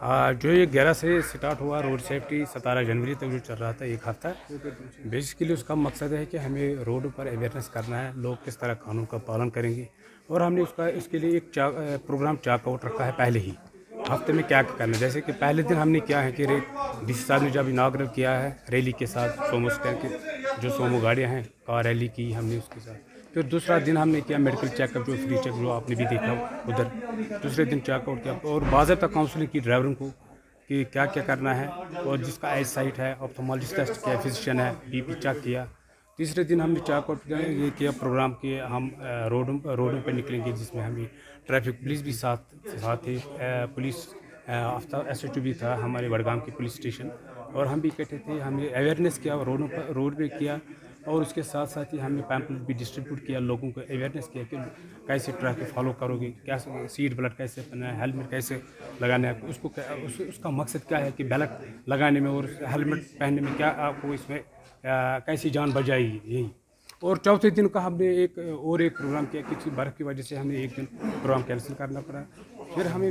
जो ये 11 से स्टार्ट हुआ रोड सेफ्टी 17 जनवरी तक जो चल रहा था एक हफ्ता, बेसिकली उसका मकसद है कि हमें रोड पर अवेयरनेस करना है, लोग किस तरह कानून का पालन करेंगे। और हमने इसके लिए एक प्रोग्राम चाक आउट रखा है पहले ही हफ्ते में क्या करना है। जैसे कि पहले दिन हमने क्या है कि डीसी साहब ने जब इनाग्रल किया है रैली के साथ सोमो स्टैंड के जो सोमो गाड़ियाँ हैं कार रैली की हमने उसके साथ। फिर दूसरा दिन हमने किया मेडिकल चेकअप जो फ्री चेक जो आपने भी देखा उधर। दूसरे दिन चेकआउट किया और बाज़ाब्ता काउंसलिंग की ड्राइवरों को कि क्या क्या करना है, और जिसका आई साइट है ऑप्थेल्मोलॉजिस्ट टेस्ट किया, फिजिशियन है बीपी चेक किया। तीसरे दिन हमने चेकआउट ये किया प्रोग्राम के हम रोडों पर निकलेंगे जिसमें हमें ट्रैफिक पुलिस भी साथ थी, पुलिस SHO भी था हमारे बड़गाम की पुलिस स्टेशन, और हम भी इकट्ठे थे। हमने अवेयरनेस किया रोड पे किया, और उसके साथ साथ ही हमने पैम्पलेट भी डिस्ट्रीब्यूट किया, लोगों को अवेयरनेस किया कि कैसे ट्रैफिक फॉलो करोगे, क्या सीट बेल्ट कैसे पहनना है, हेलमेट कैसे लगाना है, उसका मकसद क्या है कि बेल्ट लगाने में और हेलमेट पहनने में क्या आपको इसमें कैसी जान बचाएगी यही। और चौथे दिन का हमने एक प्रोग्राम किया, किसी बर्फ़ की वजह से हमें एक दिन प्रोग्राम कैंसिल करना पड़ा। फिर हमें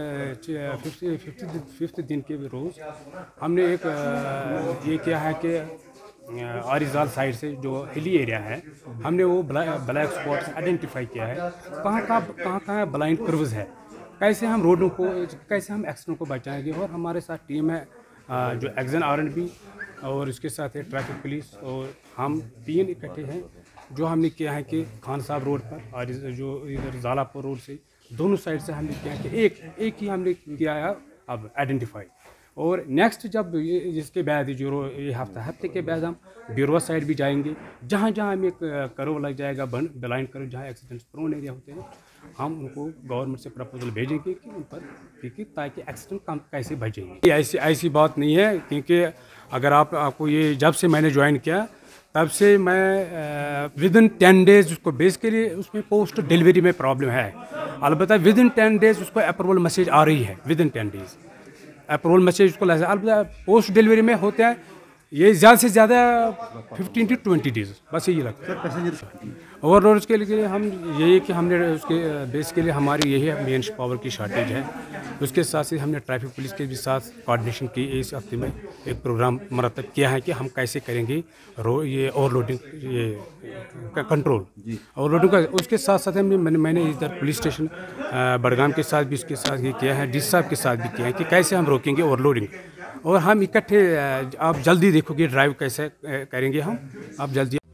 फिफ्थ दिन के रोज़ हमने एक ये किया है कि आरिजाल साइड से जो हिली एरिया है हमने वो ब्लैक स्पॉट्स आइडेंटिफाई किया है, कहाँ ब्लाइंड कर्व्स है, कैसे हम रोडों को कैसे हम एक्सीडेंट को बचाएंगे। और हमारे साथ टीम है जो एक्शन R&B और इसके साथ है ट्रैफिक पुलिस, और हम 3 इकट्ठे हैं। जो हमने किया है कि खान साहब रोड पर और जो इधर जालापुर रोड से दोनों साइड से हमने किया है कि एक ही हमने किया है अब आइडेंटिफाई। और नेक्स्ट जब इसके बाद जो ये हफ्ते के बाद हम बिरवा साइड भी जाएंगे, जहाँ हमें एक कर्व लग जाएगा ब्लाइंड कर्व, जहाँ एक्सीडेंट्स प्रोन एरिया होते हैं, हम उनको गवर्नमेंट से प्रपोजल भेजेंगे कि उन पर ताकि एक्सीडेंट कम कैसे बचेंगे। ऐसी बात नहीं है, क्योंकि अगर आपको ये जब से मैंने ज्वाइन किया तब से मैं विदिन 10 डेज़ उसको बेसिकली उसमें पोस्ट डिलीवरी में प्रॉब्लम है। अलबत्ता विदिन 10 डेज़ उसको अप्रूवल मैसेज आ रही है, विदिन 10 डेज़ अप्रूवल मैसेज उसको अलबत्ता पोस्ट डिलीवरी में होता है ये ज़्यादा से ज़्यादा 15 to 20 डेज़, बस यही रखते हैं। ओवर रोड्स के लिए हम यही कि हमने उसके बेसिकली हमारी यही मेन पावर की शॉर्टेज है। उसके साथ ही हमने ट्रैफिक पुलिस के भी साथ कोऑर्डिनेशन की, इस हफ्ते में एक प्रोग्राम मरतब किया है कि हम कैसे करेंगे ये ओवरलोडिंग का कंट्रोल ओवरलोडिंग का। उसके साथ साथ मैंने इधर पुलिस स्टेशन बड़गाम के साथ भी इसके साथ ये किया है, डीसी साहब के साथ भी किया है कि कैसे हम रोकेंगे ओवरलोडिंग। और हम इकट्ठे आप जल्दी देखोगे ड्राइव कैसे करेंगे हम, आप जल्दी